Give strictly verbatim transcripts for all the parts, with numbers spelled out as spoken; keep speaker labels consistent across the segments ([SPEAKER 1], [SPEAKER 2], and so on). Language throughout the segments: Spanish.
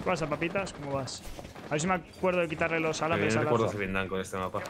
[SPEAKER 1] ¿Qué pasa, papitas? ¿Cómo vas? A ver si me acuerdo de quitarle los alambres
[SPEAKER 2] No
[SPEAKER 1] al
[SPEAKER 2] recuerdo
[SPEAKER 1] lazo.
[SPEAKER 2] si Vietnam con este mapa.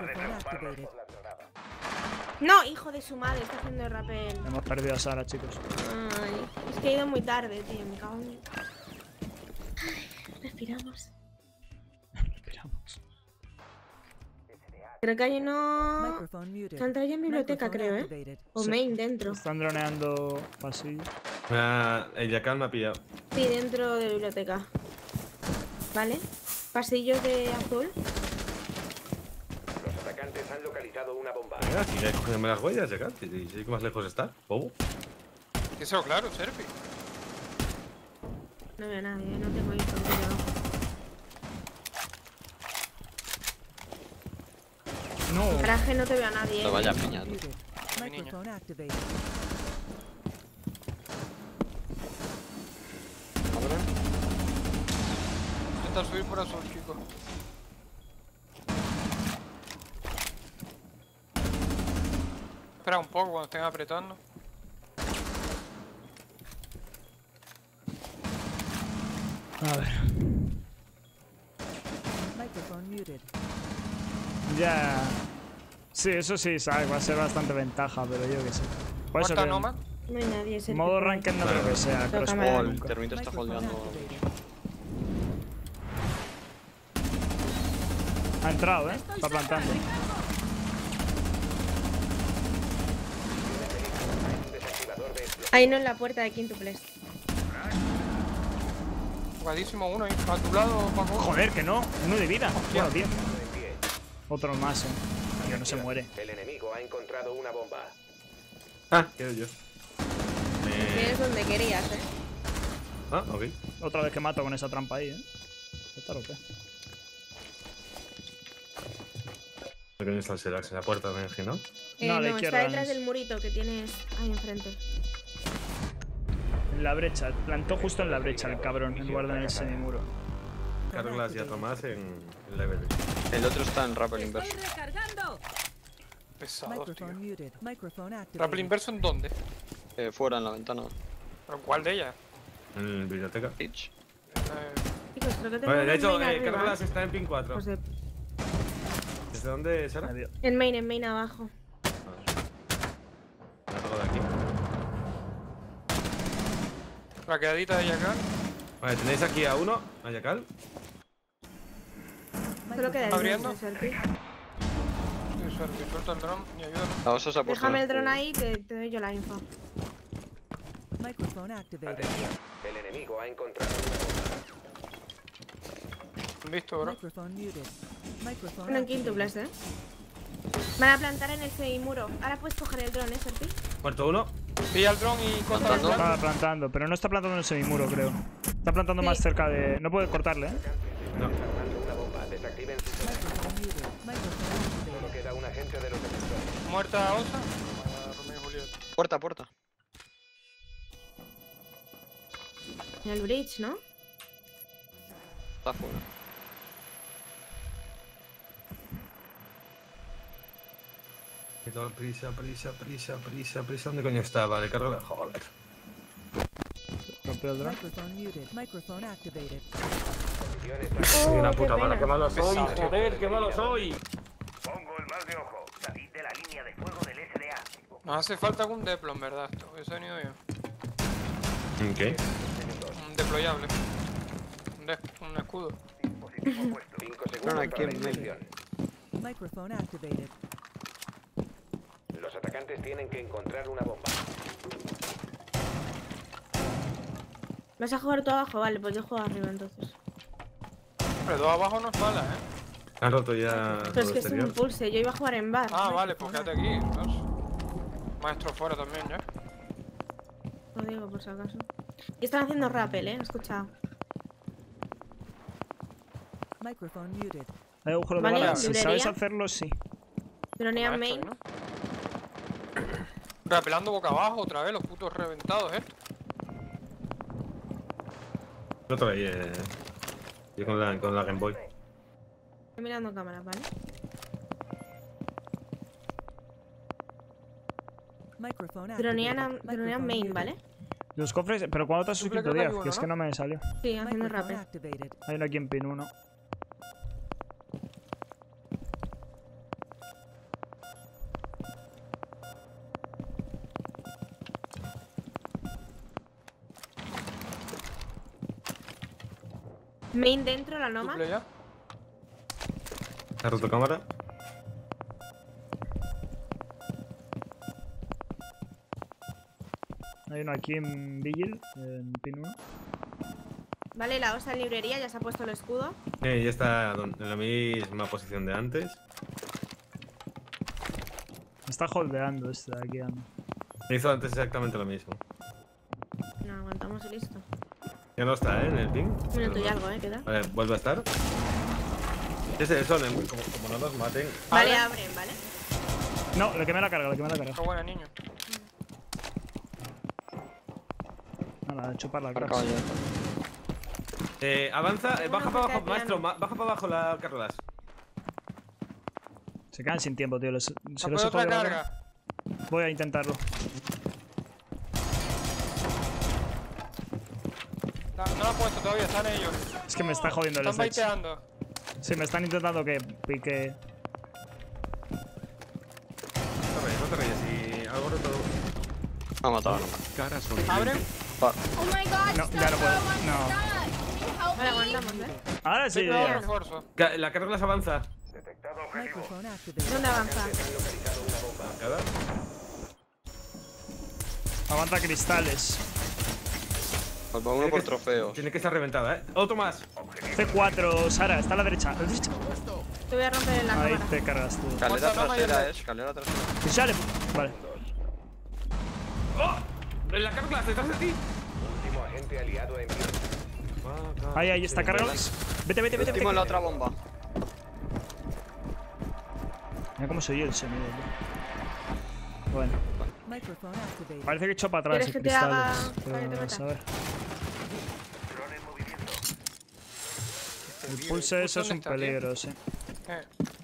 [SPEAKER 3] No, hijo de su madre, está haciendo rappel.
[SPEAKER 1] Hemos perdido a Sara, chicos.
[SPEAKER 3] Ay, es que he ido muy tarde, tío. Me cago en... Ay, respiramos.
[SPEAKER 1] Respiramos.
[SPEAKER 3] Creo que hay uno... Que entra ya en biblioteca, creo, ¿eh? O
[SPEAKER 1] Sí.
[SPEAKER 3] main dentro.
[SPEAKER 1] Están droneando pasillo.
[SPEAKER 2] Ah, el Yakal me ha pillado.
[SPEAKER 3] Sí, dentro de biblioteca. Vale. Pasillos de azul.
[SPEAKER 4] Los atacantes han localizado una bomba.
[SPEAKER 2] Venga, sigue cogiéndome las huellas, Yakal. Y sé que más lejos está. ¿Bobo?
[SPEAKER 5] Eso, claro, Serpi.
[SPEAKER 3] No veo a nadie, no tengo info. Pero...
[SPEAKER 1] No.
[SPEAKER 3] En garaje no te veo a nadie.
[SPEAKER 6] No
[SPEAKER 3] ¿eh?
[SPEAKER 6] vaya piñado.
[SPEAKER 5] Mi niña.
[SPEAKER 6] Cabrón.
[SPEAKER 5] Intenta subir por azul, chicos. Espera un poco cuando estén apretando.
[SPEAKER 1] A ver. Ya. Sí, eso sí, sabes, va a ser bastante ventaja, pero yo qué sé. Por eso
[SPEAKER 5] ¿Muerta
[SPEAKER 1] que
[SPEAKER 5] Nomad?
[SPEAKER 3] No hay nadie. es el
[SPEAKER 1] modo
[SPEAKER 3] que-
[SPEAKER 1] ranked no creo que sea.
[SPEAKER 3] Toca
[SPEAKER 1] crossbow
[SPEAKER 3] madera.
[SPEAKER 6] Oh, el
[SPEAKER 1] nunca.
[SPEAKER 6] termito está holdeando.
[SPEAKER 1] Ha entrado, ¿eh? Está plantando.
[SPEAKER 3] Ahí no en la puerta de quintuples.
[SPEAKER 5] Jugadísimo uno ahí. A tu lado, Paco.
[SPEAKER 1] Joder, que no. Uno de vida.
[SPEAKER 5] Hostia.
[SPEAKER 1] Bueno, bien. Otro más, eh. Que no se muere.
[SPEAKER 4] El enemigo ha encontrado una bomba.
[SPEAKER 2] Ah, quiero yo.
[SPEAKER 3] Que es donde querías, ¿eh?
[SPEAKER 2] Ah, ok.
[SPEAKER 1] Otra vez que mato con esa trampa ahí, eh. ¿Está o qué?
[SPEAKER 2] ¿Qué coño está el Serax en la puerta, me imagino?
[SPEAKER 3] Eh,
[SPEAKER 1] No, a
[SPEAKER 3] no,
[SPEAKER 1] la
[SPEAKER 3] está
[SPEAKER 1] izquierda
[SPEAKER 3] detrás
[SPEAKER 1] es-
[SPEAKER 3] del murito que tienes ahí enfrente.
[SPEAKER 1] En la brecha. Plantó justo en la brecha el cabrón, en lugar de en el semimuro.
[SPEAKER 2] Carlas y Tomás en, en level.
[SPEAKER 6] El otro está en rappel inverso.
[SPEAKER 5] Pesados, tío. ¿Rappel inverso en dónde?
[SPEAKER 6] Eh, fuera en la ventana.
[SPEAKER 5] ¿Pero cuál de ellas?
[SPEAKER 2] En la biblioteca.
[SPEAKER 6] Pitch.
[SPEAKER 5] Eh,
[SPEAKER 3] Chicos, creo que tengo
[SPEAKER 2] Vale, de
[SPEAKER 3] un
[SPEAKER 2] hecho,
[SPEAKER 3] main
[SPEAKER 2] eh,
[SPEAKER 3] arriba.
[SPEAKER 2] Carlas está en pin cuatro.
[SPEAKER 3] Pues de-
[SPEAKER 2] ¿Desde dónde, Sara?
[SPEAKER 1] Medio.
[SPEAKER 3] En main, en main abajo.
[SPEAKER 2] Me ha tocado de aquí.
[SPEAKER 5] la quedadita de acá.
[SPEAKER 2] Vale, tenéis aquí a uno, a Yakal.
[SPEAKER 3] Solo queda el
[SPEAKER 5] ¿Abriendo?
[SPEAKER 3] dron, Serpi.
[SPEAKER 5] Sí, suerte. Suelta el dron y ayúdame.
[SPEAKER 6] La osa se ha puesto.
[SPEAKER 3] Déjame el dron ahí y te, te doy yo la info.
[SPEAKER 4] Atención, el enemigo ha encontrado una bomba.
[SPEAKER 5] Listo, bro.
[SPEAKER 3] Uno en quintuples, ¿eh? Van a plantar en ese muro. Ahora puedes coger el dron, ¿eh, Serpi?
[SPEAKER 2] Muerto uno.
[SPEAKER 5] Pilla el dron y contra el
[SPEAKER 6] Plantando.
[SPEAKER 5] dron.
[SPEAKER 1] Estaba plantando, pero no está plantando en el semimuro, creo. Está plantando
[SPEAKER 3] Sí.
[SPEAKER 1] más cerca de... No puede cortarle, ¿eh?
[SPEAKER 2] No.
[SPEAKER 4] Armando una bomba. Desactiven sus Solo queda un agente de los defensores.
[SPEAKER 5] Muerta Osa. Ah, Romeo y Julieta.
[SPEAKER 6] Puerta, puerta.
[SPEAKER 3] En el bridge, ¿no?
[SPEAKER 6] Está fuera.
[SPEAKER 2] Prisa, prisa, prisa, prisa, prisa. ¿Dónde coño está? Vale, carga. Joder.
[SPEAKER 1] Rompió el dron.
[SPEAKER 4] Posiciones
[SPEAKER 2] Soy una
[SPEAKER 3] Oh, qué
[SPEAKER 2] puta mala,
[SPEAKER 3] pena.
[SPEAKER 2] qué malo soy.
[SPEAKER 5] Pesado.
[SPEAKER 2] Joder, qué malo soy.
[SPEAKER 4] Pongo el mal de ojo. Salid de la línea de fuego del S D A.
[SPEAKER 5] Nos hace falta algún deplo, en verdad. Esto. Eso he venido yo.
[SPEAKER 2] ¿Qué?
[SPEAKER 5] Un deployable. Un, de un escudo.
[SPEAKER 4] Dispositivo puesto. Cinco
[SPEAKER 6] Pero
[SPEAKER 4] segundos
[SPEAKER 6] aquí
[SPEAKER 4] para la
[SPEAKER 6] en medio.
[SPEAKER 4] inserción. Los atacantes tienen que encontrar una bomba.
[SPEAKER 3] ¿Vas a jugar tú abajo? Vale, pues yo juego arriba entonces.
[SPEAKER 5] Pero dos abajo no es mala, ¿eh?
[SPEAKER 2] Han roto ya.
[SPEAKER 3] Pero es
[SPEAKER 2] todo
[SPEAKER 3] que es un
[SPEAKER 2] exterior.
[SPEAKER 3] pulse. Yo iba a jugar en bar.
[SPEAKER 5] Ah, vale, pues quédate aquí. Entonces. Maestro fuera también, ya.
[SPEAKER 3] Lo digo por si acaso. Y están haciendo rappel, ¿eh? He escuchado.
[SPEAKER 1] Hay agujero de
[SPEAKER 3] Vale,
[SPEAKER 1] bala. Si
[SPEAKER 3] librería.
[SPEAKER 1] sabes hacerlo, sí.
[SPEAKER 3] Dronean
[SPEAKER 5] Maestro,
[SPEAKER 3] main.
[SPEAKER 5] ¿no? Rapelando boca abajo otra vez, los putos reventados estos.
[SPEAKER 2] Otro ahí, eh. Yo con la, con la Game Boy.
[SPEAKER 3] Estoy mirando cámaras, ¿vale? Dronean, a- dronean main, ¿vale?
[SPEAKER 1] Los cofres, pero ¿cuándo te has
[SPEAKER 5] Triple
[SPEAKER 1] suscrito,
[SPEAKER 5] creo que hay
[SPEAKER 1] Diaz?
[SPEAKER 5] uno,
[SPEAKER 1] Que es
[SPEAKER 5] ¿no?
[SPEAKER 1] que no me salió.
[SPEAKER 3] Sí, haciendo
[SPEAKER 7] Microphone
[SPEAKER 3] rappel.
[SPEAKER 7] activated.
[SPEAKER 1] Hay uno aquí en pin uno.
[SPEAKER 3] Main dentro, la Noma.
[SPEAKER 5] Triple ya.
[SPEAKER 2] ¿Ha roto cámara?
[SPEAKER 1] Hay uno aquí en Vigil, en pin uno.
[SPEAKER 3] Vale, la osa en librería, ya se ha puesto el escudo.
[SPEAKER 2] Eh, ya está don- en la misma posición de antes.
[SPEAKER 1] Está holdeando este de aquí. anda.
[SPEAKER 2] Hizo antes exactamente lo mismo.
[SPEAKER 3] No, aguantamos y listo.
[SPEAKER 2] Ya no está, ¿eh? En el ping.
[SPEAKER 3] Un minuto y algo, ¿eh? Queda.
[SPEAKER 2] Vale, vuelve a estar. Ese son, eh, como, como no nos maten.
[SPEAKER 3] Vale,
[SPEAKER 5] Abre.
[SPEAKER 3] abren, ¿vale?
[SPEAKER 1] No, le quemé la carga, le quemé la carga.
[SPEAKER 5] Qué buena, niño.
[SPEAKER 1] Nada, chupar la
[SPEAKER 6] Marcado
[SPEAKER 1] crash.
[SPEAKER 6] ya.
[SPEAKER 2] Eh, avanza, eh, baja para abajo,
[SPEAKER 3] piano.
[SPEAKER 2] maestro, ma- baja para abajo la Carlas.
[SPEAKER 1] Se quedan sin tiempo, tío. Les, se
[SPEAKER 5] ¿Se
[SPEAKER 1] los
[SPEAKER 5] puede
[SPEAKER 1] he
[SPEAKER 5] otra
[SPEAKER 1] jodido la
[SPEAKER 5] carga?
[SPEAKER 1] carga. Voy a intentarlo.
[SPEAKER 5] No, no la he puesto todavía, están ellos.
[SPEAKER 1] Es que me está jodiendo el
[SPEAKER 5] Están
[SPEAKER 1] stage.
[SPEAKER 5] baiteando.
[SPEAKER 1] Sí, me están intentando que pique.
[SPEAKER 2] No te reyes, no te reyes. Y algo roto.
[SPEAKER 6] Me ha matado, no.
[SPEAKER 8] Caras son
[SPEAKER 5] ¿Abren?
[SPEAKER 6] Va.
[SPEAKER 9] Oh my god,
[SPEAKER 1] No, ya no puedo. No.
[SPEAKER 3] Vale, aguantamos, ¿eh?
[SPEAKER 1] Ahora sí,
[SPEAKER 5] Sí, claro,
[SPEAKER 1] tío.
[SPEAKER 5] refuerzo.
[SPEAKER 2] Ca- La Carlas avanza.
[SPEAKER 4] Detectado objetivo.
[SPEAKER 7] Microphone activated.
[SPEAKER 3] ¿Dónde avanza?
[SPEAKER 4] Han localizado una bomba.
[SPEAKER 2] Cada.
[SPEAKER 1] Aguanta cristales.
[SPEAKER 6] Pues va uno por trofeos.
[SPEAKER 2] Tiene que estar reventada, ¿eh? Otro más.
[SPEAKER 1] C cuatro, Sara, está a la derecha. A la derecha.
[SPEAKER 3] Te voy a romper la
[SPEAKER 1] Ahí
[SPEAKER 3] cámara.
[SPEAKER 1] te cargas tú.
[SPEAKER 6] Escalera
[SPEAKER 5] Otra toma y
[SPEAKER 6] trasera,
[SPEAKER 5] el-
[SPEAKER 6] eh. Escalera trasera.
[SPEAKER 1] Y sale. Vale.
[SPEAKER 2] ¡Oh! La Carlas, detrás de ti.
[SPEAKER 4] Último agente aliado en pie.
[SPEAKER 1] Ahí, ahí está cargado. Vete, vete, vete.
[SPEAKER 6] Último en la
[SPEAKER 1] vete.
[SPEAKER 6] otra bomba.
[SPEAKER 1] Mira cómo se oye el sonido, tío. Bueno,
[SPEAKER 7] Microphone activated.
[SPEAKER 1] parece que echo para atrás
[SPEAKER 3] ¿Quieres
[SPEAKER 1] el
[SPEAKER 3] que te haga
[SPEAKER 1] cristales.
[SPEAKER 3] para que te
[SPEAKER 1] Pero,
[SPEAKER 3] meta?
[SPEAKER 1] a ver.
[SPEAKER 4] Drone en movimiento.
[SPEAKER 1] El pulse eso es
[SPEAKER 5] ¿Dónde
[SPEAKER 1] un
[SPEAKER 5] está, tío?
[SPEAKER 1] peligro, sí.
[SPEAKER 5] Eh.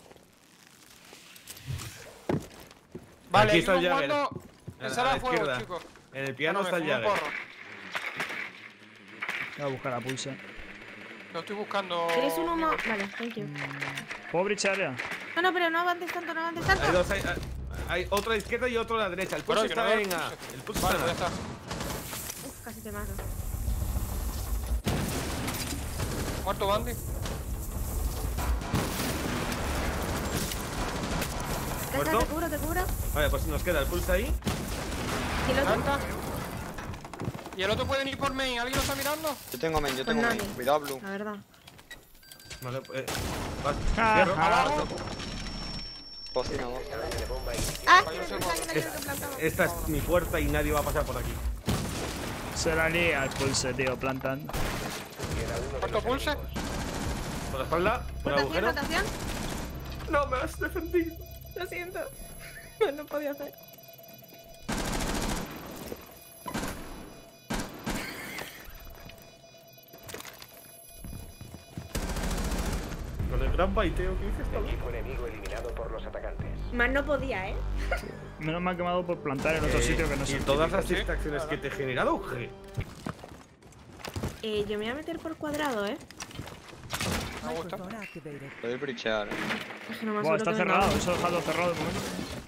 [SPEAKER 5] Vale,
[SPEAKER 2] Aquí
[SPEAKER 5] hay
[SPEAKER 2] está
[SPEAKER 5] uno
[SPEAKER 2] el Jagger.
[SPEAKER 5] jugando.
[SPEAKER 2] A la-
[SPEAKER 5] En sala
[SPEAKER 2] a
[SPEAKER 5] de
[SPEAKER 2] la
[SPEAKER 5] fuego,
[SPEAKER 2] izquierda.
[SPEAKER 5] chicos.
[SPEAKER 2] En el
[SPEAKER 5] Ah,
[SPEAKER 2] piano
[SPEAKER 5] no,
[SPEAKER 2] está
[SPEAKER 5] me
[SPEAKER 2] el
[SPEAKER 5] fumé un
[SPEAKER 2] Jagger.
[SPEAKER 5] porro.
[SPEAKER 1] Voy a buscar a pulse.
[SPEAKER 5] Lo estoy buscando.
[SPEAKER 3] ¿Quieres un humo?
[SPEAKER 5] amigo.
[SPEAKER 3] Vale, thank you.
[SPEAKER 1] ¿Puedo brichear ya?
[SPEAKER 3] No, no, pero no avances tanto, no avances
[SPEAKER 2] Hay
[SPEAKER 3] tanto.
[SPEAKER 2] dos, hay, hay otro a la izquierda y otro a la derecha. El
[SPEAKER 5] Bueno,
[SPEAKER 2] pulse
[SPEAKER 5] que no
[SPEAKER 2] está
[SPEAKER 5] veo
[SPEAKER 2] en
[SPEAKER 5] el
[SPEAKER 2] A.
[SPEAKER 5] pulse.
[SPEAKER 2] El pulse
[SPEAKER 5] Vale,
[SPEAKER 2] está
[SPEAKER 5] pues
[SPEAKER 2] en
[SPEAKER 5] ya
[SPEAKER 2] A.
[SPEAKER 5] está.
[SPEAKER 3] Uf, casi te mato.
[SPEAKER 5] Muerto Bandy.
[SPEAKER 2] ¿Muerto?
[SPEAKER 3] Te cubro, te cubro.
[SPEAKER 2] Vale, pues nos queda el pulse ahí.
[SPEAKER 3] ¿Y el otro?
[SPEAKER 5] Planta. ¿Y el otro puede ir por main? ¿Alguien lo está mirando?
[SPEAKER 6] Yo tengo main, yo
[SPEAKER 3] Pues
[SPEAKER 6] tengo main.
[SPEAKER 3] nadie.
[SPEAKER 6] Cuidado, Blue.
[SPEAKER 3] La verdad.
[SPEAKER 2] Vale, eh. Va,
[SPEAKER 1] Ah,
[SPEAKER 2] cierro.
[SPEAKER 1] ah.
[SPEAKER 5] Abajo.
[SPEAKER 6] Cocina, abajo.
[SPEAKER 4] Lance de bomba inicial.
[SPEAKER 3] ¡Ah!
[SPEAKER 5] Ay, no sé
[SPEAKER 3] Pensaba
[SPEAKER 5] cómo.
[SPEAKER 3] que la quiero que plantaba.
[SPEAKER 2] Esta es mi puerta y nadie va a pasar por aquí.
[SPEAKER 1] Se la lía el pulse, tío, plantando.
[SPEAKER 4] Queda uno de
[SPEAKER 5] ¿Cuánto
[SPEAKER 4] los
[SPEAKER 5] pulse?
[SPEAKER 4] enemigos.
[SPEAKER 2] Por la espalda, un
[SPEAKER 3] ¿Rotación,
[SPEAKER 2] agujero.
[SPEAKER 3] rotación?
[SPEAKER 2] No me has defendido.
[SPEAKER 3] Lo siento. No podía hacer.
[SPEAKER 2] Con el gran baiteo que hice esta vez.
[SPEAKER 4] Equipo enemigo eliminado por los atacantes.
[SPEAKER 3] Más no podía, ¿eh?
[SPEAKER 1] Menos mal que me ha dado por plantar en otro
[SPEAKER 2] Eh,
[SPEAKER 1] sitio que no
[SPEAKER 2] y
[SPEAKER 1] sé.
[SPEAKER 2] todas las
[SPEAKER 5] Sí,
[SPEAKER 2] distracciones que te he generado, G.
[SPEAKER 3] Eh, yo me voy a meter por cuadrado, ¿eh?
[SPEAKER 5] Me gusta.
[SPEAKER 7] Microphone activated.
[SPEAKER 6] Puedo brichear, eh.
[SPEAKER 3] Es que no me
[SPEAKER 1] Buah,
[SPEAKER 3] aseguro
[SPEAKER 1] está
[SPEAKER 3] que
[SPEAKER 1] cerrado,
[SPEAKER 3] venga.
[SPEAKER 1] eso he dejado cerrado de momento.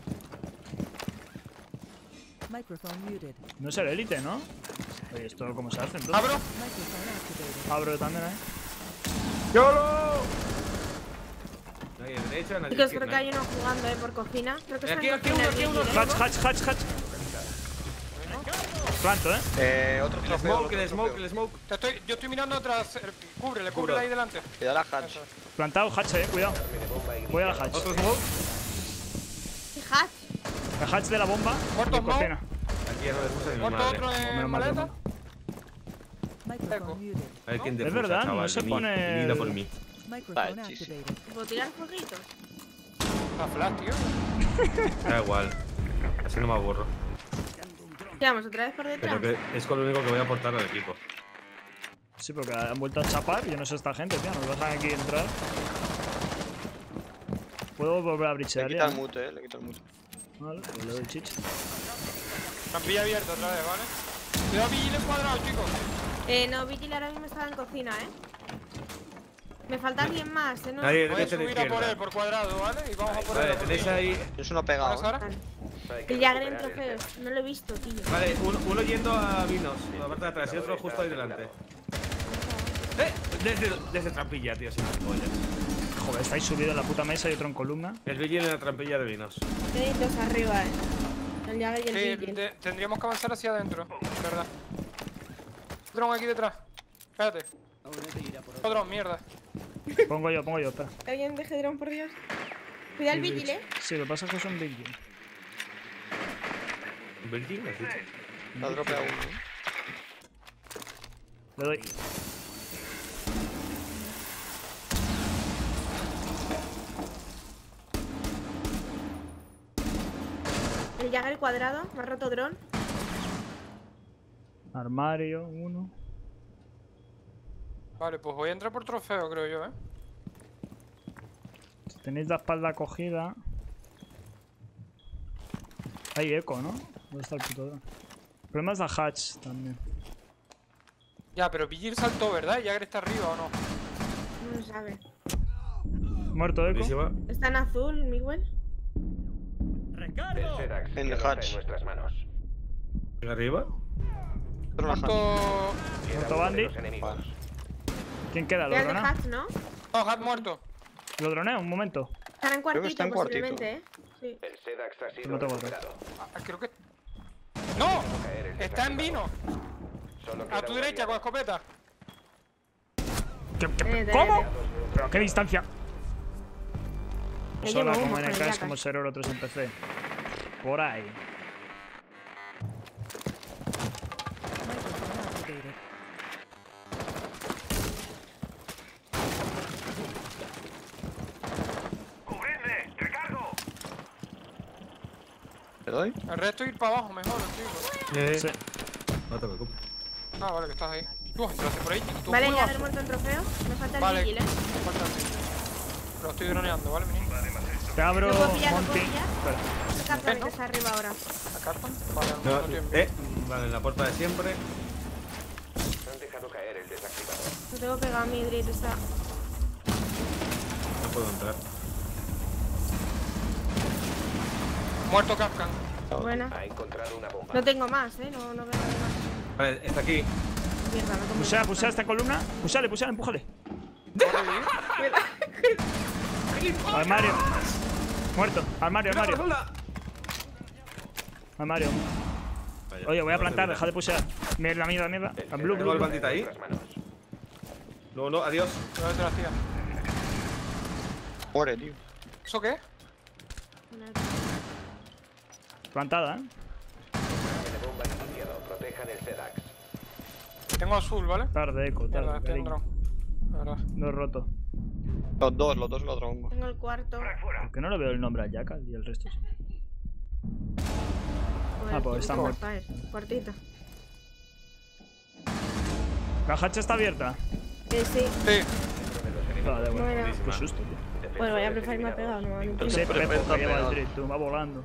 [SPEAKER 7] Microphone muted.
[SPEAKER 1] No es el élite, ¿no? Oye, ¿esto cómo se hace entonces?
[SPEAKER 5] Abro.
[SPEAKER 7] Microphone activated.
[SPEAKER 1] Abro también, ¿eh?
[SPEAKER 2] ¡Yolo! Nadie a la derecha, nadie a la
[SPEAKER 3] Chicos, creo que
[SPEAKER 2] izquierda.
[SPEAKER 3] hay uno jugando, ¿eh? Por cocina. Creo que está
[SPEAKER 2] Aquí,
[SPEAKER 3] en
[SPEAKER 2] aquí
[SPEAKER 3] cocina
[SPEAKER 2] uno,
[SPEAKER 3] el
[SPEAKER 2] aquí uno.
[SPEAKER 3] Vigil, ¿eh?
[SPEAKER 1] Hatch, hatch, hatch, hatch. Planto, ¿eh?
[SPEAKER 6] Eh, otro
[SPEAKER 2] El
[SPEAKER 6] trofeo.
[SPEAKER 2] smoke,
[SPEAKER 6] otro
[SPEAKER 2] el smoke,
[SPEAKER 6] trofeo.
[SPEAKER 2] el smoke.
[SPEAKER 5] Te estoy, yo estoy mirando atrás. el- Cúbrele,
[SPEAKER 2] Cubro.
[SPEAKER 5] cúbrele ahí delante.
[SPEAKER 6] Cuidado la hatch.
[SPEAKER 5] Eso es.
[SPEAKER 1] Plantado, hatch, eh, cuidado.
[SPEAKER 4] Arme de bomba
[SPEAKER 1] Voy a la
[SPEAKER 4] inicial.
[SPEAKER 1] hatch.
[SPEAKER 2] Otro smoke.
[SPEAKER 3] Y hatch.
[SPEAKER 1] La hatch de la bomba.
[SPEAKER 5] Muerto
[SPEAKER 1] De
[SPEAKER 5] smoke.
[SPEAKER 1] cocina.
[SPEAKER 2] Aquí ya no les gusta ni mi
[SPEAKER 5] Muerto
[SPEAKER 2] madre.
[SPEAKER 5] otro en
[SPEAKER 1] Menos mal,
[SPEAKER 5] maleta.
[SPEAKER 1] menos
[SPEAKER 7] Microphone muted.
[SPEAKER 2] A ver quién
[SPEAKER 1] Es
[SPEAKER 2] defusa,
[SPEAKER 1] verdad, no
[SPEAKER 2] chaval,
[SPEAKER 1] se
[SPEAKER 2] vení,
[SPEAKER 1] pone
[SPEAKER 2] venid a
[SPEAKER 1] el-
[SPEAKER 2] por mí.
[SPEAKER 7] Microphone
[SPEAKER 6] sí, sí.
[SPEAKER 7] activated.
[SPEAKER 3] ¿Puedo tirar fueguitos?
[SPEAKER 5] La flash, tío.
[SPEAKER 2] Da igual. Así no me aburro.
[SPEAKER 3] ¿Qué vamos? ¿Otra vez por detrás?
[SPEAKER 2] Pero que es con lo único que voy a aportar al equipo.
[SPEAKER 1] Sí, porque han vuelto a chapar. Yo no sé esta gente, tío. Nos dejan aquí entrar. Puedo volver a
[SPEAKER 6] Le
[SPEAKER 1] brichear
[SPEAKER 6] quita
[SPEAKER 1] ya.
[SPEAKER 6] el mute, eh. Le quita el mute.
[SPEAKER 1] Vale, pues le doy chicha.
[SPEAKER 5] Trampilla abierta otra vez, ¿vale? Cuidado, vigile cuadrado, chicos.
[SPEAKER 3] Eh, no, Vigil ahora mismo estaba en cocina, eh. Me falta alguien más, eh. No.
[SPEAKER 2] Nadie,
[SPEAKER 5] Voy a
[SPEAKER 2] derecha a la
[SPEAKER 5] subir a por él,
[SPEAKER 2] izquierda.
[SPEAKER 5] por cuadrado, ¿vale? Y vamos a por él.
[SPEAKER 2] Vale,
[SPEAKER 5] a por
[SPEAKER 2] tenéis
[SPEAKER 5] él.
[SPEAKER 2] ahí.
[SPEAKER 6] Es uno pegado.
[SPEAKER 5] ¿Ahora, Sara?
[SPEAKER 3] Vale.
[SPEAKER 4] Hay que
[SPEAKER 3] El Jagger en
[SPEAKER 4] recuperar el
[SPEAKER 3] trofeos. No lo he visto, tío.
[SPEAKER 2] Vale, uno, uno yendo a Vinos, por la parte de atrás y otro justo ahí delante. Eh, desde, desde trampilla, tío, sin pollas.
[SPEAKER 1] Joder, estáis subidos en la puta mesa y otro en columna.
[SPEAKER 2] El Vigil en la trampilla de Vinos.
[SPEAKER 3] Tenéis dos arriba, eh. El Jagger y el
[SPEAKER 5] Sí,
[SPEAKER 3] Vigil.
[SPEAKER 5] de- tendríamos que avanzar hacia adentro, verdad. Dron aquí detrás. Espérate. Otro, mierda.
[SPEAKER 1] Pongo yo, pongo yo, espera.
[SPEAKER 3] Alguien deje dron, por Dios. Cuida el Vigil, eh.
[SPEAKER 1] Sí, lo que pasa es que son Vigil.
[SPEAKER 2] ¿Vigil? ¿Me has dicho?
[SPEAKER 6] La dropea uno.
[SPEAKER 1] Le doy.
[SPEAKER 3] El Jagger cuadrado. Me ha roto dron.
[SPEAKER 1] Armario, uno.
[SPEAKER 5] Vale, pues voy a entrar por trofeo, creo yo, ¿eh?
[SPEAKER 1] Si tenéis la espalda cogida. Hay eco, ¿no? ¿Dónde está el puto dron? El problema es la hatch también.
[SPEAKER 5] Ya, pero Vigil saltó, ¿verdad? ¿Jagger está arriba o no?
[SPEAKER 3] No lo sabe.
[SPEAKER 1] Muerto eco.
[SPEAKER 2] Buenísima.
[SPEAKER 3] Está en azul, Miguel.
[SPEAKER 4] El Sedax
[SPEAKER 6] En
[SPEAKER 4] ya
[SPEAKER 6] the
[SPEAKER 4] no está
[SPEAKER 6] hatch.
[SPEAKER 4] en nuestras manos.
[SPEAKER 2] ¿En arriba?
[SPEAKER 6] Otro en la hatch.
[SPEAKER 5] Muerto.
[SPEAKER 4] Queda
[SPEAKER 1] Muerto
[SPEAKER 4] uno de
[SPEAKER 1] Bandy.
[SPEAKER 4] los enemigos.
[SPEAKER 1] ¿Quién queda? ¿Lo
[SPEAKER 3] Queda el de
[SPEAKER 1] dronea?
[SPEAKER 3] hatch, ¿no?
[SPEAKER 5] No, Hat muerto.
[SPEAKER 1] ¿Lo dronea? Un momento.
[SPEAKER 3] Estará en
[SPEAKER 6] Creo que
[SPEAKER 3] cuartito,
[SPEAKER 6] está en cuartito.
[SPEAKER 3] posiblemente, eh. Sí.
[SPEAKER 4] El Sedax ha sido
[SPEAKER 1] No tengo
[SPEAKER 4] recuperado.
[SPEAKER 5] Ah, creo que. ¡No!
[SPEAKER 4] Caer el
[SPEAKER 5] Está en vino.
[SPEAKER 4] desactivador. Solo queda
[SPEAKER 5] A tu
[SPEAKER 4] un
[SPEAKER 5] derecha, con
[SPEAKER 4] aliado.
[SPEAKER 5] escopeta.
[SPEAKER 1] ¿Qué- qué-
[SPEAKER 3] Eh, de-
[SPEAKER 1] ¿Cómo?
[SPEAKER 3] de-
[SPEAKER 1] ¿Pero a qué distancia?
[SPEAKER 3] Me
[SPEAKER 1] Sola
[SPEAKER 3] llevo
[SPEAKER 1] como
[SPEAKER 3] humo
[SPEAKER 1] en
[SPEAKER 3] con
[SPEAKER 1] el
[SPEAKER 3] el
[SPEAKER 1] cash
[SPEAKER 3] Jackass.
[SPEAKER 1] como ser oro tres en P C. Por ahí.
[SPEAKER 7] Microphone activated.
[SPEAKER 6] ¿Te doy?
[SPEAKER 5] El resto ir para abajo mejor, chicos.
[SPEAKER 2] Eh,
[SPEAKER 1] Sí.
[SPEAKER 2] No te preocupes.
[SPEAKER 5] Ah, vale, que estás ahí. Tú, entraste por ahí. Tú,
[SPEAKER 3] Vale,
[SPEAKER 5] juegas.
[SPEAKER 3] Jagger muerto en trofeos. Me falta el
[SPEAKER 5] Vale.
[SPEAKER 3] Vigil, eh.
[SPEAKER 5] Me falta el Vigil. Lo estoy droneando, ¿vale, mini?
[SPEAKER 1] Te abro
[SPEAKER 3] ¿Lo puedo pillar, lo puedo
[SPEAKER 1] Monty.
[SPEAKER 3] pillar?
[SPEAKER 1] Espera.
[SPEAKER 3] El Captain que está arriba ahora.
[SPEAKER 5] ¿La carpan? Vale, al
[SPEAKER 2] No,
[SPEAKER 5] mismo tiempo.
[SPEAKER 2] eh, vale, en la puerta de siempre.
[SPEAKER 4] Han dejado caer el desactivador.
[SPEAKER 3] Lo tengo pegado a mi Grid, está.
[SPEAKER 2] No puedo entrar.
[SPEAKER 5] Muerto Kafkan.
[SPEAKER 3] Buena.
[SPEAKER 4] Ha encontrado una bomba.
[SPEAKER 3] No tengo más, eh. No, no veo nada más.
[SPEAKER 2] Vale, está aquí.
[SPEAKER 3] Mierda, me como.
[SPEAKER 1] Pusea, pusea esta columna. Pusale, pusale, empújale. Armario. Muerto. Armario, armario. Armario.
[SPEAKER 2] Vaya,
[SPEAKER 1] Oye, voy a
[SPEAKER 2] no
[SPEAKER 1] plantar,
[SPEAKER 2] te
[SPEAKER 1] deja de pusear. Mierda, mierda, mierda.
[SPEAKER 4] El
[SPEAKER 1] A blue,
[SPEAKER 2] Tengo el
[SPEAKER 1] blue.
[SPEAKER 2] bandita ahí.
[SPEAKER 4] en nuestras manos.
[SPEAKER 2] No, no, adiós.
[SPEAKER 5] No te la tía.
[SPEAKER 6] Muere, tío.
[SPEAKER 5] ¿Eso qué?
[SPEAKER 1] Plantada, ¿eh?
[SPEAKER 4] Tiene bomba iniciado. Protejan el Sedax.
[SPEAKER 5] Tengo azul, ¿vale?
[SPEAKER 1] Tarde, eco,
[SPEAKER 5] Mierda,
[SPEAKER 1] tarde.
[SPEAKER 5] estoy en
[SPEAKER 1] cariño.
[SPEAKER 5] dron. La verdad.
[SPEAKER 1] No he roto.
[SPEAKER 6] Los dos, los dos en la tromba.
[SPEAKER 3] Tengo el cuarto.
[SPEAKER 1] ¿Por qué no le veo el nombre a Jackal y el resto sí? Ah, pues está muerto.
[SPEAKER 3] Cuartito.
[SPEAKER 1] ¿La hatch está abierta?
[SPEAKER 3] Eh, sí.
[SPEAKER 5] Sí.
[SPEAKER 1] Ah, da igual.
[SPEAKER 3] Bueno.
[SPEAKER 1] Qué susto, tío.
[SPEAKER 3] Bueno, voy a preferir me ha pegado, no me
[SPEAKER 1] Sí,
[SPEAKER 6] Siempre
[SPEAKER 1] Pepo,
[SPEAKER 6] está
[SPEAKER 1] que lleva el
[SPEAKER 6] pegado.
[SPEAKER 1] drift, tú, va volando.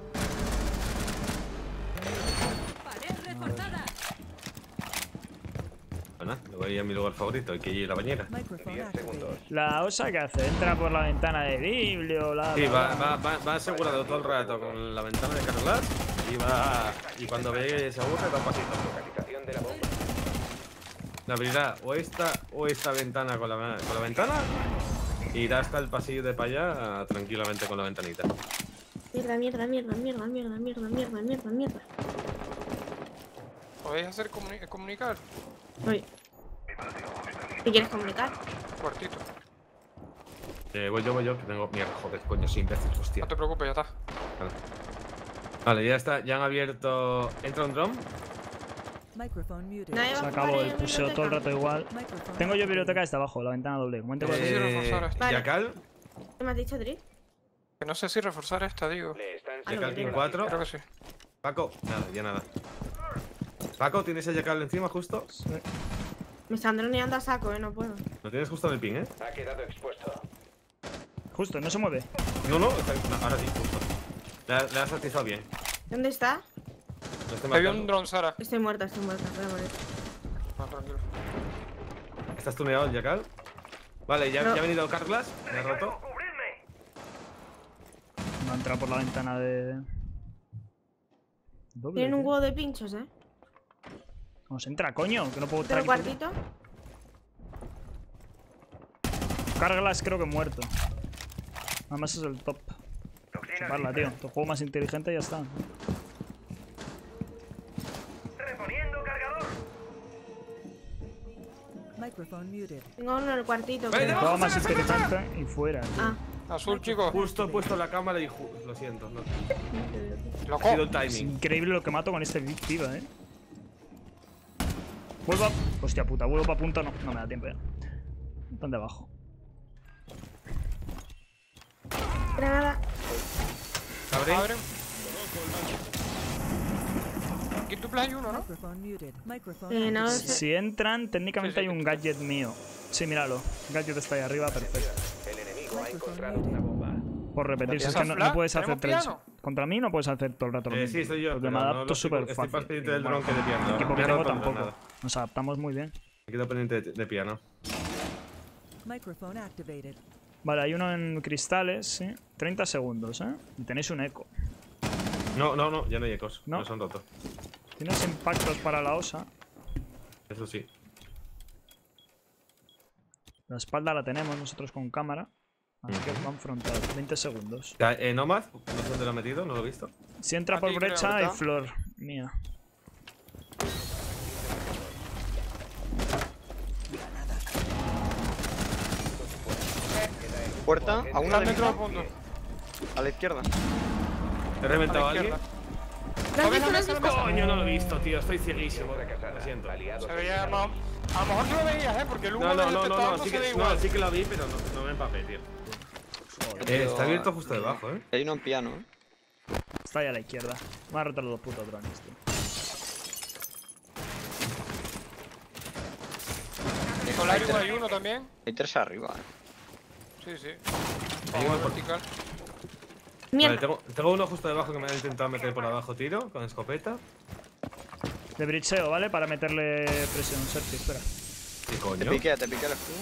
[SPEAKER 2] Bueno, me voy a mi lugar favorito, hay que ir a la bañera.
[SPEAKER 7] Microphone
[SPEAKER 4] diez segundos.
[SPEAKER 7] activated.
[SPEAKER 1] La osa que hace, entra por la ventana de Biblio, la.
[SPEAKER 2] Sí,
[SPEAKER 1] la-
[SPEAKER 2] va,
[SPEAKER 1] la-
[SPEAKER 2] va, va, va asegurado todo el rato con la ventana de cargar y va. Y cuando ve que se aburre, da un pasito.
[SPEAKER 4] Localización de la bomba.
[SPEAKER 2] La abrirá o esta o esta ventana con la, con la ventana y irá hasta el pasillo de para allá tranquilamente con la ventanita.
[SPEAKER 3] Mierda, mierda, mierda, mierda, mierda, mierda, mierda, mierda, mierda.
[SPEAKER 5] ¿Podéis hacer comuni- comunicar?
[SPEAKER 3] Oye. ¿Qué quieres comunicar?
[SPEAKER 5] Cuartito.
[SPEAKER 2] Eh, voy yo, voy yo, que tengo. Mierda, joder, coño, sí, imbécil, hostia.
[SPEAKER 5] No te preocupes, ya está.
[SPEAKER 2] Vale. Vale, ya está, ya han abierto. Entra un dron.
[SPEAKER 7] Microphone muted.
[SPEAKER 3] Nadie va
[SPEAKER 1] Se
[SPEAKER 3] a
[SPEAKER 1] acabó
[SPEAKER 3] jugar
[SPEAKER 1] el
[SPEAKER 3] en
[SPEAKER 1] puseo todo el
[SPEAKER 3] biblioteca.
[SPEAKER 1] rato igual.
[SPEAKER 7] Microphone
[SPEAKER 1] Tengo yo biblioteca
[SPEAKER 7] activated.
[SPEAKER 1] esta abajo, la ventana doble. Momento que
[SPEAKER 5] Sí, sí,
[SPEAKER 2] Eh,
[SPEAKER 5] reforzar esto.
[SPEAKER 3] Vale.
[SPEAKER 2] Yakal,
[SPEAKER 3] ¿Qué me has dicho, Dri?
[SPEAKER 5] Que no sé si reforzar esta, digo.
[SPEAKER 4] Le están
[SPEAKER 3] Ah, no,
[SPEAKER 2] Yakal
[SPEAKER 3] que
[SPEAKER 2] King
[SPEAKER 3] no.
[SPEAKER 2] cuatro.
[SPEAKER 5] Creo que sí.
[SPEAKER 2] Paco, nada, ya nada. Paco, ¿tienes el Yakal encima justo?
[SPEAKER 3] Me están droneando a saco, eh, no puedo.
[SPEAKER 2] Lo tienes justo en el ping, ¿eh?
[SPEAKER 4] ha quedado expuesto.
[SPEAKER 1] Justo, no se mueve.
[SPEAKER 2] No, no, está, no, ahora sí, justo. Le, ha- le has atizado bien.
[SPEAKER 3] ¿Dónde está?
[SPEAKER 2] No estoy
[SPEAKER 5] Te vi
[SPEAKER 2] matando.
[SPEAKER 5] un dron, Sara.
[SPEAKER 3] Estoy muerta, estoy muerta. Voy a morir.
[SPEAKER 5] No, tranquilo.
[SPEAKER 2] ¿Estás tuneado el Jackal? Vale, ya,
[SPEAKER 3] No.
[SPEAKER 2] ya ha venido Carglass. Me ha roto.
[SPEAKER 1] No ha entrado por la ventana de... Doble,
[SPEAKER 3] Tienen un
[SPEAKER 1] tío.
[SPEAKER 3] huevo de pinchos, eh.
[SPEAKER 1] Vamos, entra, coño, que no puedo estar
[SPEAKER 3] Otro
[SPEAKER 1] aquí.
[SPEAKER 3] cuartito.
[SPEAKER 1] Carglass creo que muerto. Además es el top. Chuparla, tío. Tu juego más inteligente y ya está.
[SPEAKER 7] Microphone muted.
[SPEAKER 3] Tengo uno en el cuartito.
[SPEAKER 2] Vale,
[SPEAKER 1] El
[SPEAKER 3] creo.
[SPEAKER 1] juego más inteligente y fuera, tío.
[SPEAKER 3] Ah,
[SPEAKER 5] Azul, chicos.
[SPEAKER 2] Justo he puesto la cámara y ju- lo siento. No.
[SPEAKER 5] Loco.
[SPEAKER 2] Ha sido el
[SPEAKER 1] Es
[SPEAKER 2] timing.
[SPEAKER 1] increíble lo que mato con este Big Piva, eh. Vuelvo a... Hostia puta, vuelvo para punta, no. No me da tiempo ya. Están debajo.
[SPEAKER 3] granada.
[SPEAKER 2] ¿Abre?
[SPEAKER 5] Abre. Aquí tu play uno, ¿no?
[SPEAKER 7] Microphone muted. Microphone
[SPEAKER 3] Eh, no lo
[SPEAKER 7] activated.
[SPEAKER 3] sé.
[SPEAKER 1] Si entran, técnicamente
[SPEAKER 5] Sí, sí,
[SPEAKER 1] hay un gadget mío. Sí, míralo. Gadget está ahí arriba, perfecto.
[SPEAKER 4] El enemigo ha
[SPEAKER 7] Microphone
[SPEAKER 4] encontrado
[SPEAKER 7] muted.
[SPEAKER 4] una bomba.
[SPEAKER 1] Por repetirse, es
[SPEAKER 5] ¿Tienes
[SPEAKER 1] que no,
[SPEAKER 5] flash?
[SPEAKER 1] no puedes hacer
[SPEAKER 5] ¿Tenemos
[SPEAKER 1] tres.
[SPEAKER 5] piano?
[SPEAKER 1] Contra mí no puedes hacer todo el rato lo
[SPEAKER 2] Eh,
[SPEAKER 1] mismo.
[SPEAKER 2] sí, estoy yo.
[SPEAKER 1] Porque
[SPEAKER 2] pero
[SPEAKER 1] me
[SPEAKER 2] no
[SPEAKER 1] adapto
[SPEAKER 2] lo estoy-
[SPEAKER 1] súper
[SPEAKER 2] Estoy
[SPEAKER 1] fácil.
[SPEAKER 2] más pendiente del
[SPEAKER 1] Bueno,
[SPEAKER 2] dron que de piano.
[SPEAKER 1] el equipo
[SPEAKER 2] Me
[SPEAKER 1] que
[SPEAKER 2] ha
[SPEAKER 1] tengo
[SPEAKER 2] roto,
[SPEAKER 1] tampoco.
[SPEAKER 2] nada.
[SPEAKER 1] Nos adaptamos muy bien.
[SPEAKER 2] Me quedo pendiente de, de piano.
[SPEAKER 7] Microphone activated.
[SPEAKER 1] Vale, hay uno en cristales, sí. treinta segundos, ¿eh? Y tenéis un eco.
[SPEAKER 2] No, no, no, ya no hay ecos.
[SPEAKER 1] ¿No?
[SPEAKER 2] No son rotos.
[SPEAKER 1] Tienes impactos para la osa.
[SPEAKER 2] Eso sí.
[SPEAKER 1] La espalda la tenemos nosotros con cámara. Así que van frontal. veinte segundos.
[SPEAKER 2] Ya, eh, Nomad, no sé dónde lo ha metido, no lo he visto.
[SPEAKER 1] Si entra
[SPEAKER 5] Aquí
[SPEAKER 1] por
[SPEAKER 5] creo,
[SPEAKER 1] brecha, hay
[SPEAKER 5] ¿verdad?
[SPEAKER 1] flor mía.
[SPEAKER 6] Puerta, a una
[SPEAKER 5] Está
[SPEAKER 6] de
[SPEAKER 5] dentro del
[SPEAKER 6] mí,
[SPEAKER 5] fondo.
[SPEAKER 6] a la izquierda.
[SPEAKER 2] ¿He reventado a,
[SPEAKER 5] A la
[SPEAKER 2] alguien?
[SPEAKER 5] izquierda.
[SPEAKER 3] ¿Lo has visto? ¿Lo has visto?
[SPEAKER 2] Coño, no lo he visto, tío. Estoy cieguísimo. Lo siento.
[SPEAKER 4] Aliados
[SPEAKER 5] Se veía más... A lo mejor tú lo veías, ¿eh? Porque el humo
[SPEAKER 2] No, no,
[SPEAKER 5] del
[SPEAKER 2] no, no,
[SPEAKER 5] espectador
[SPEAKER 2] no,
[SPEAKER 5] no
[SPEAKER 2] sí
[SPEAKER 5] se ve
[SPEAKER 2] que,
[SPEAKER 5] igual.
[SPEAKER 2] no, sí que lo vi, pero no, no me empapé, tío. Eh, está abierto justo debajo, eh.
[SPEAKER 6] Hay uno en piano, eh.
[SPEAKER 1] Está ahí a la izquierda. Me ha roto los dos putos drones, tío.
[SPEAKER 5] Solarium hay uno también.
[SPEAKER 6] Hay tres arriba, eh.
[SPEAKER 5] Sí, sí.
[SPEAKER 2] Hay uno
[SPEAKER 5] Vamos,
[SPEAKER 2] por-
[SPEAKER 5] vertical.
[SPEAKER 2] Vale,
[SPEAKER 3] Mierda.
[SPEAKER 2] tengo, tengo uno justo debajo que me ha intentado meter por abajo tiro con escopeta.
[SPEAKER 1] De bridgeo, ¿vale? Para meterle presión. Sergio, espera.
[SPEAKER 2] ¿Qué
[SPEAKER 6] Te
[SPEAKER 2] coño?
[SPEAKER 6] piqué, te piqué el escudo.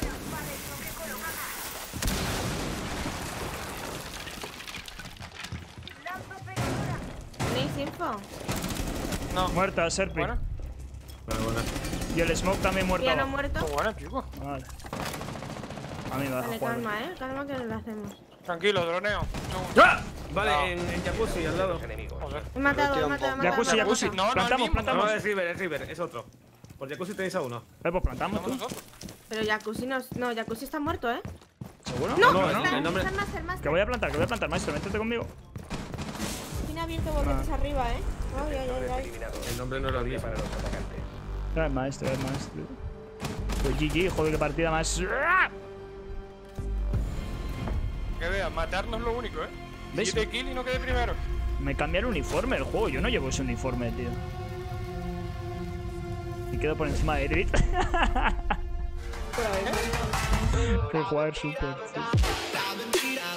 [SPEAKER 3] ¿Tenéis info?
[SPEAKER 5] No.
[SPEAKER 1] Muerta, Serpi.
[SPEAKER 5] Buena.
[SPEAKER 2] Vale, buena.
[SPEAKER 1] Y el smoke también muerto.
[SPEAKER 3] Piano
[SPEAKER 1] abajo.
[SPEAKER 3] muerto.
[SPEAKER 5] Muy buena, chico.
[SPEAKER 1] Vale. A mí me deja
[SPEAKER 3] Vale,
[SPEAKER 1] jugar.
[SPEAKER 3] calma, eh. Calma que lo hacemos.
[SPEAKER 5] Tranquilo, droneo. Un segundo.
[SPEAKER 2] ¡Ah! Vale,
[SPEAKER 5] No.
[SPEAKER 2] en, en jacuzzi, al lado.
[SPEAKER 4] enemigos.
[SPEAKER 5] Joder.
[SPEAKER 3] He matado, he
[SPEAKER 6] Tío,
[SPEAKER 3] matado, he
[SPEAKER 6] un
[SPEAKER 3] matado.
[SPEAKER 1] Jacuzzi,
[SPEAKER 3] he matado.
[SPEAKER 1] jacuzzi.
[SPEAKER 5] No, no, el
[SPEAKER 1] plantamos,
[SPEAKER 5] mismo.
[SPEAKER 1] plantamos.
[SPEAKER 2] No, es River, es River, es otro. Por jacuzzi tenéis a uno.
[SPEAKER 1] Eh, pues plantamos
[SPEAKER 5] Estamos
[SPEAKER 1] tú.
[SPEAKER 5] nosotros.
[SPEAKER 3] Pero Jacuzzi no, no, Jacuzzi está muerto, eh.
[SPEAKER 1] ¿Seguro?
[SPEAKER 3] No,
[SPEAKER 2] no,
[SPEAKER 3] está,
[SPEAKER 2] el nombre-
[SPEAKER 3] está el máster, máster.
[SPEAKER 1] Que voy a plantar, que voy a plantar, maestro. Métete conmigo.
[SPEAKER 3] Tiene abierto boquetes
[SPEAKER 1] Ah.
[SPEAKER 3] arriba, eh. Ay, ay, ay, ay.
[SPEAKER 4] Eliminados.
[SPEAKER 2] El nombre no lo había.
[SPEAKER 4] Para los atacantes.
[SPEAKER 1] Era el maestro, era el maestro. Pues G G, joder, qué partida más.
[SPEAKER 5] Que veas, matarnos es lo único, ¿eh?
[SPEAKER 1] ¿Ves?
[SPEAKER 5] siete kills y no quedé primero.
[SPEAKER 1] Me cambia el uniforme el juego. Yo no llevo ese uniforme, tío. Y quedo por encima de Edrit. Que jugar súper. Sí.